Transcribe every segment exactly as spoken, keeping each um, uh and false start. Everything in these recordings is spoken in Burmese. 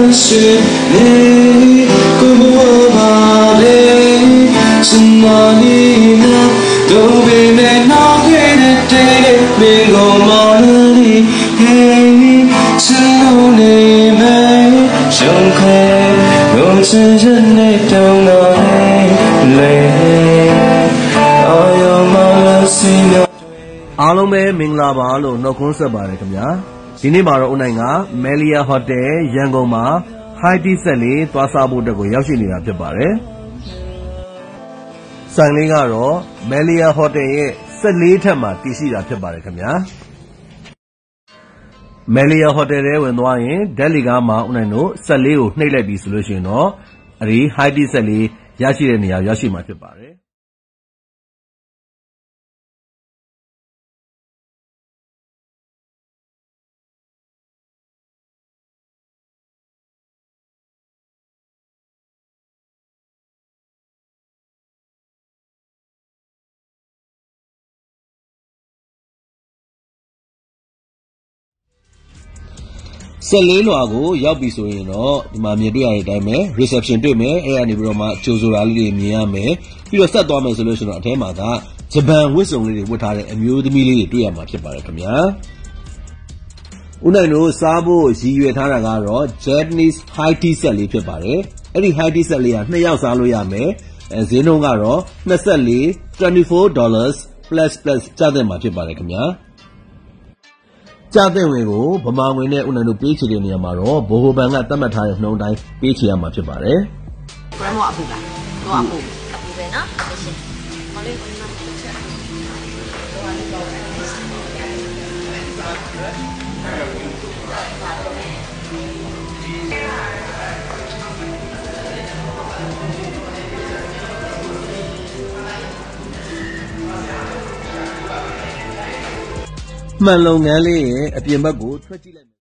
အားလုံးပဲမင်္ဂလာပါလို့နှုတ်ခွန်းဆက်ပါတယ်ခင်ဗျာဒီနေ့မှာတော့ဦးနိုင်က Melia Hotel ရန်ကုန်မှာ High Tea ဆက်လေးသွားစားဖို့အတွက်ကိုရောက်ရှိနေတာဖြစ်ပါတယ်ဆိုင်လေးကတော့ Melia Hotel ရဲ့ဆက်လေးထပ်မှာတည်ရှိတာဖြစ်ပါတယ်ခင်ဗျာ Melia Hotel ထဲဝင်သွားရင်ဓာတ်လီကားမှာဦးနိုင်တို့ဆက်လေးကိုနှိပ်လိုက်ပြီဆိုလို့ရှိရင်တော့အဲဒီ High Tea ဆက်လေးရရှိတဲ့နေရာရောက်ရှိမှာဖြစ်ပါတယ်ဆက်လေးလွာကိုရောက်ပြီဆိုရင်တော့ဒီမှာမြင်တွေ့ရတဲ့အတိုင်းပဲ reception တွေ့မယ်အဲ့ကနေပြီးတော့မှကြိုဆိုတာလေးတွေမြင်ရမယ်ပြီးတော့ဆက်သွားမယ်ဆိုလို့ရှိရင်တော့အထဲမှာကဂျပန်ဝတ်စုံလေးတွေဝတ်ထားတဲ့အမျိုးသမီးလေးတွေတွေ့ရမှာဖြစ်ပါတယ်ခင်ဗျာဦးနိုင်တို့စားဖို့ရည်ရွယ်ထားတာကတော့ Japanese high tea set လေးဖြစ်ပါတယ်အဲ့ဒီ high tea set လေးကနှစ်ယောက်စားလို့ရမယ်အဲဈေးနှုန်းကတော့twenty-four dollars plus plus ကျတဲ့မှာဖြစ်ပါတယ်ခင်ဗျာကြတဲ့ဝင်ကိုဗမာငွေနဲ့ဦးနိုင်တို့ပေးချေတဲ့နေရာမှာတော့ဘိုဟိုဘန်ကသတ်မှတ်ထားတဲ့နှုန်းတိုင်းပေးချေရမှာဖြစ်ပါတယ်။ Grandma အပူလား။တော့အပူအပူပဲနော်။ဟုတ်ရှင်။ဟောလေးကိုမှတစ်ချက်။မှန်လုပ်ငန်းလေးရဲ့အပြင်ဘက်ကိုထွက်ကြည့်လိုက်မယ်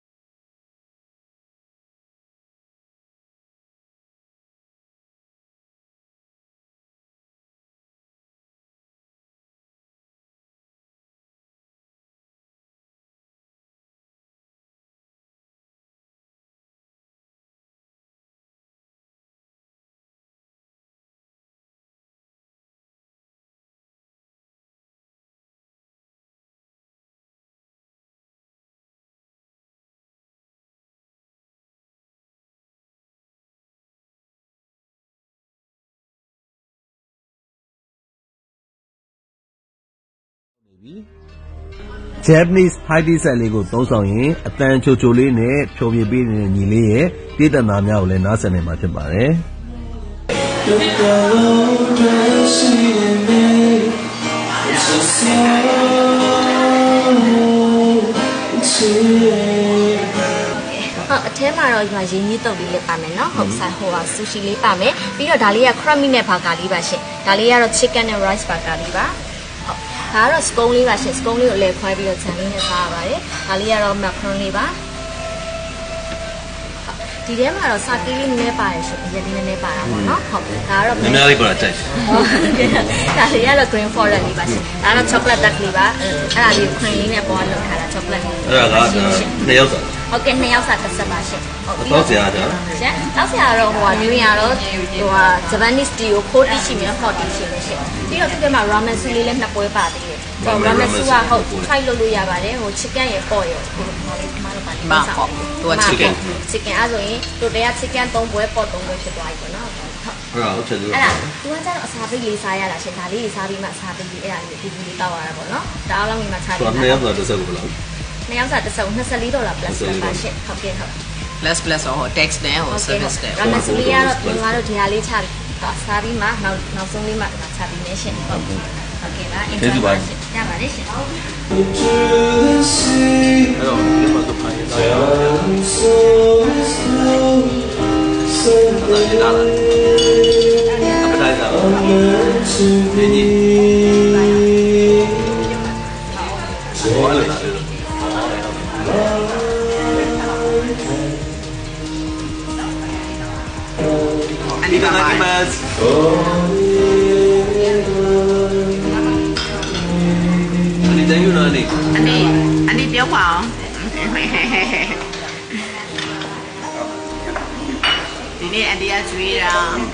Japanese high tea set လေးကိုသုံးဆောင်ရင်အတန်ချိုချိုလေးနဲ့ဖြောပြပေးနေတဲ့ညီလေးရဲ့ပြည်သက်သားများကိုလည်းနားဆင်နိုင်မှာဖြစ်ပါတယ်ဟုတ်အထဲမှာတော့ဒီမှာရင်းနှီးတုပ်လေးလေးပါမယ်နော်ဟုတ်ဆိုင်ဟိုဟာဆူရှီလေးပါမယ်ပြီးတော့ဒါလေးက crummy နဲ့ဘာကာလေးပါရှင်ဒါလေးကတော့ chicken နဲ့ rice ဘာကာလေးပါဒါကတော့ scone လေးပါရှင် scone လေးကိုလည်းခွဲပြီးတော့ခြံလေးနဲ့စားရပါတယ်ဒါလေးကတော့ macaron လေးပါဒီထဲမှာတော့စာကလေးနည်းနည်းပါတယ်ရှင်အရင်လေးနည်းနည်းပါတာပေါ့နော်ဟုတ်ဒါကတော့နည်းနည်းလေးပါကြိုက်ဒါလေးကတော့ green forest လေးပါရှင်ဒါကတော့ chocolate duck လေးပါအဲ့ဒါလေးကို cream လေးနဲ့ပေါ်လောက်ထားတာ chocolate လေးအဲ့ဒါကနှစ်ယောက်စားဟုတ်ကဲ့နှစ်ယောက်စားတစ်ဆက်ပါရှင်ဟုတ်တော့ဆရာကြာရှင်တော့ဆရာတော့ဟိုဟာနည်းရတော့ဟိုဟာ Japanese tea ကိုခိုးတိရှိမယ်ဟော့တိရှိမယ်ရှင်ပြီးတော့ဒီထဲမှာ ramen soup လေးလည်းနှစ်ပွဲပါသေးတယ်ဟို ramen soup ကဟုတ် try လုပ်လို့ရပါတယ်ဟို chicken ရဲ့ပေါ့ရဲ့ဟိုလေးမှတော့ပါလိမ့်မယ်ဟုတ်သူက chicken chicken အဲ့ဆိုရင်တို့တည်းက chicken သုံးပွဲပေါ့သုံးပွဲဖြစ်သွားပြီပေါ့နော်ဟုတ်အဲ့ဒါဟုတ်တယ်လို့အဲ့ဒါသူကကျတော့အစာပိတ်လေးစားရတာရှင်ဒါလေးစားပြီးမှအစာပိတ်လေးအဲ့ဒါလေးဒီဒီလေးတောက်ရတာပေါ့နော်ဒါအားလုံးဒီမှာခြားပြီးနှစ်ယောက်ဆိုတစ်စက်ကိုဘယ်လောက်နှစ်ယောက်စားတစ်စက်twenty-fourဒေါ်လာ plus ပါရှင်ဟုတ်ကဲ့ဟုတ် plus plus ဟို tax နဲ့ဟို service နဲ့ ramen soup လေးကတော့ဒီမှာတော့ဒီဟာလေးခြားပြီးစားပြီးမှနောက်နောက်ဆုံးလေးမှခြားပြီးနေရှင်ဟုတ်ဟုတ်ကဲ့ပါအင်ဂျင်ပါရှင်ရပါတယ်ရှင်အဲ့တော့ဒီမှာတော့ဖိုင်ရတာလာလာအပတိုင်းလာဒီညီဘောလာလာอันนี้ก็ได้มาอันนี้จะอยู่ไหนนี่อันนี้อันนี้เปรี้ยวกว่าဒီနေ့အန်တီကကျွေးတာ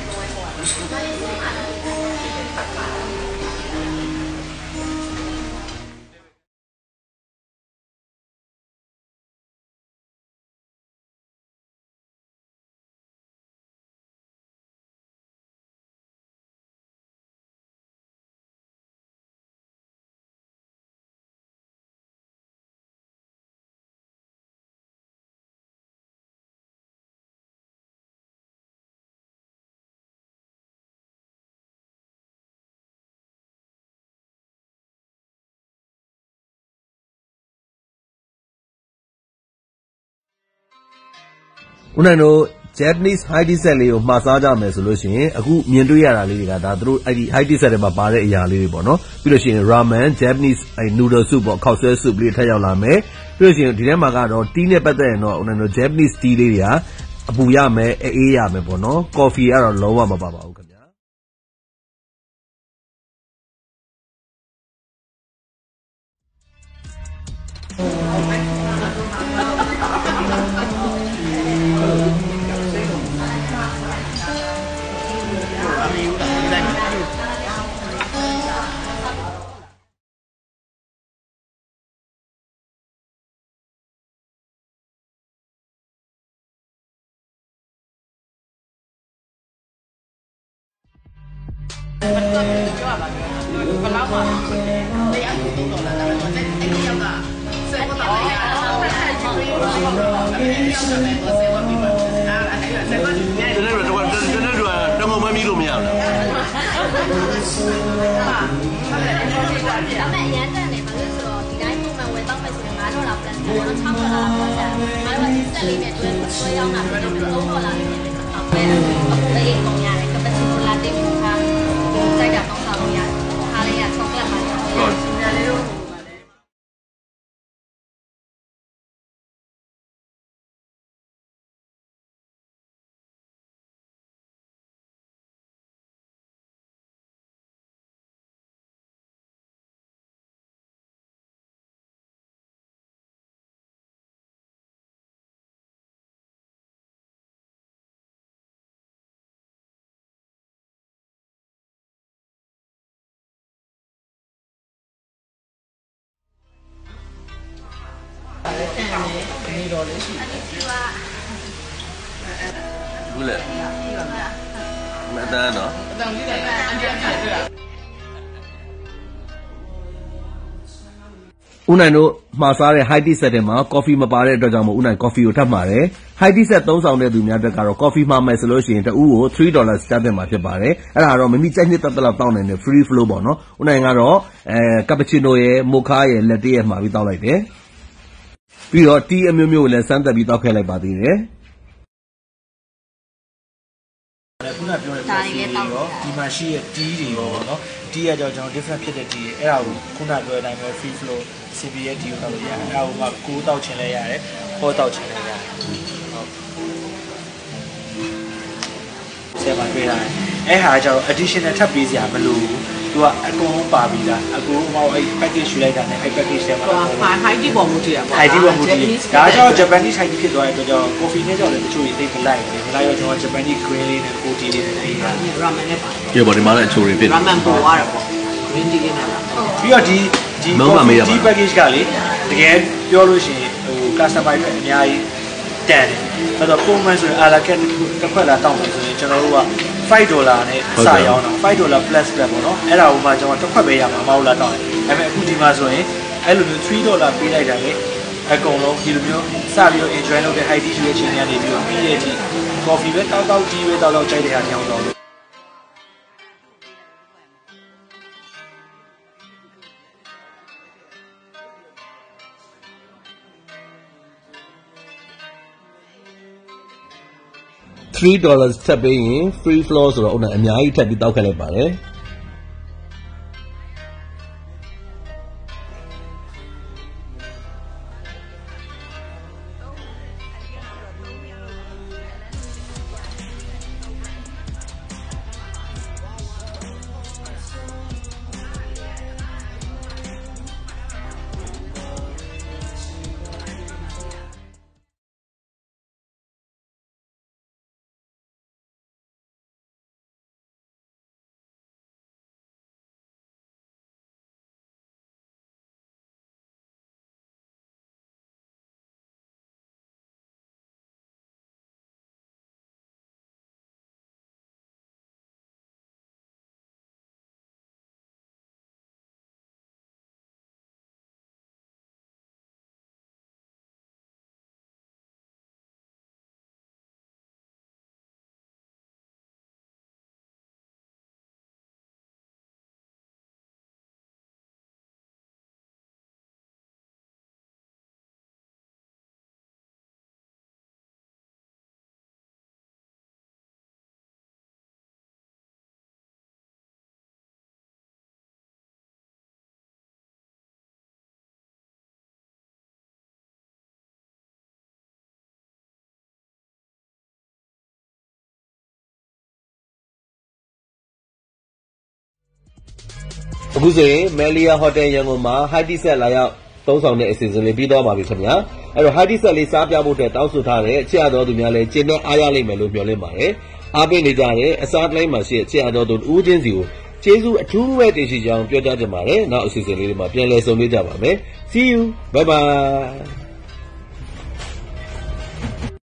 ဦးနိုင်တို့ Japanese high tea set လေးကိုမှာစားကြမယ်ဆိုလို့ရှိရင်အခုမြင်တွေ့ရတာလေးတွေကဒါသူတို့အဲ့ဒီ high tea set ထဲမှာပါတဲ့အရာလေးတွေပေါ့နော်ပြီးလို့ရှိရင် ramen Japanese အဲ့ noodle soup ပေါ့ခောက်ဆွဲ soup လေးထပ်ရောက်လာမယ်ပြီးလို့ရှိရင်ဒီထဲမှာကတော့ tea နဲ့ပတ်သက်ရင်တော့ဦးနိုင်တို့ Japanese tea လေးတွေကအပူရမယ်အေးရမယ်ပေါ့နော် coffee ကတော့လုံးဝမပါပါဘူးခင်ဗျာมันก็ပြောရပါမယ်ဘယ်လောက်မှတရားကိုသုံးတော့လာတာတော့အဲ့ဒီရောက်ကစေဘောတော့ရအောင်ဖက်ဖက်ကြည့်လို့အဲ့ဒီရောက်တယ်ဆိုစေဘောပြီးမှအဲ့ဒါစေဘောဒီနေ့တော့တော့တော့တော့မမမီးလို့မရဘူးလားဒါမဲ့အရန်တန်နေပါလို့ဆိုတော့ဒီတိုင်းပုံမှန်ဝယ်တော့မယ်ဆိုရင်၅ဒေါ်လာပြန်တယ်တော့၆ဒေါ်လာပြန်တယ်။ဒါတော့စက်လေးနဲ့တွဲဆွဲရောက်တာပြန်တယ်၃ဒေါ်လာပြန်တယ်။အော်ပဲအေးပုံရတယ်ကပချီနိုလာတေဘူးခါစိုက်တာပေါင်းစားလို့ရတယ်။ခါလေးကချောကလက်ပါဟုတ်။ညာလေးတို့နေတော့လေးရှိတယ်ဘူးလေမတန်းနော်အတန်ကြီးတယ်အန်တီကပြည့်တွေ့တာဦးနိုင်တို့မှာစားတဲ့ high tea set ထဲမှာ coffee မပါတဲ့အတွက်ကြောင့်မို့ဦးနိုင် coffee ကိုထပ်မှာတယ် high tea set သုံးဆောင်တဲ့သူများအတွက်ကတော့ coffee မှာမယ်ဆိုလို့ရှိရင်တဦးကိုthree dollars ကျပ်တင်မှာဖြစ်ပါတယ်အဲ့ဒါတော့မမီကြိုက်နှစ်တက်တက်လောက်တောင်းနိုင်တဲ့ free flow ပေါ့နော်ဦးနိုင်ကတော့အဲ cappuccino ရယ် mocha ရယ် latte ရယ်မှာပြီးတောက်လိုက်တယ်ပြီးတော့ tea အမျိုးမျိုးကိုလည်းစမ်းသပ်ပြီးတောက်ခဲ့လိုက်ပါသေးတယ်ခုနပြောတဲ့ဒါတွေလည်းတောက်ရောဒီမှာရှိတဲ့ tea တွေရောပေါ့နော် tea ကကြောင့်ကျွန်တော် different ဖြစ်တဲ့ tea တွေအဲ့ဒါကိုခုနပြောတဲ့အတိုင်းပဲ free flow C B ရဲ့ tea ကိုတောက်လို့ရတယ်အဲ့ဒါကိုမှကိုးတောက်ချင်လဲရတယ်ဟောတောက်ချင်လဲရတယ်ဟုတ်ဆယ်ပါတွေ့ရတယ်အဲ့ဟာကြောင့် additional ထပ်ပေးစရာမလိုဘူးသူကအကုန်လုံးပါပြီးသားအကုန်လုံးအဲ့ package ယူလိုက်တာနဲ့အဲ့ package ထဲမှာဟို high tea ပေါ်မူတည်တာပေါ့ high tea ပေါ်မူတည်ဒါကြောင့် Japanese high tea ဖြစ်သွားတဲ့အတွက်ကြောင့် coffee နဲ့ကြောင့်လည်းတချို့တွေသိမလိုက်ဘူးမလိုက်တော့ကျွန်တော် Japanese green လေးနဲ့ cold tea လေးနဲ့အေးတာ ramen နဲ့ပါပြေပေါ်ဒီမှာလည်းအချိုတွေဖြစ်တယ် ramen ပေါ်သွားတာပေါ့ green tea လေးနဲ့ပါပြီးတော့ဒီဒီ coffee package ကလေတကယ်ပြောလို့ရှိရင်ဟို customer တွေအများကြီးတန်တယ်အဲ့တော့ပုံမှန်ဆိုရင် a la carte တစ်ခွက်လာတောင်းမယ်ဆိုရင်ကျွန်တော်တို့ကfive dollars နဲ့စရောင်းတော့five dollars plus ပဲပေါ့နော်အဲ့ဒါကိုမှကျွန်တော်တစ်ခွက်ပဲရမှာမဟုတ်လားတောင်းတယ်ဒါပေမဲ့အခုဒီမှာဆိုရင်အဲ့လိုမျိုးthree dollars ပေးလိုက်တာလေအကုန်လုံးဒီလိုမျိုးစပြီးတော့ enjoy လုပ်တဲ့ high tea ရွေးချယ်နေရနေပြီးတော့ပြီးတဲ့အထိ coffee ပဲတောက်တောက် tea ပဲတောက်တောက်ကြိုက်တဲ့ဟာညောင်းတော့ three dollars ထပ်ပေးရင် free flow ဆိုတော့ဦးနိုင်အများကြီးထပ်ပြီးတောက်ခဲ့လိုက်ပါတယ်အခုဆိုရင် Melia Hotel ရန်ကုန်မှာ high tea set လာရောက်သုံးဆောင်တဲ့အစီအစဉ်လေးပြီးသွားပါပြီခင်ဗျာအဲ့တော့ high tea set လေးစားပြဖို့အတွက်တောင်းဆိုထားတဲ့ချစ်ရတော်သူများလည်းကျင့်တဲ့အားရလိမ့်မယ်လို့မျှော်လင့်ပါတယ်အားပေးနေကြတဲ့အစားကလေးမှာရှိတဲ့ချစ်ရတော်သူဦးချင်းစီကိုကျေးဇူးအထူးပဲတင်ရှိကြောင်းပြောကြားချင်ပါတယ်နောက်အစီအစဉ်လေးတွေမှာပြန်လည်ဆုံတွေ့ကြပါမယ် See you bye bye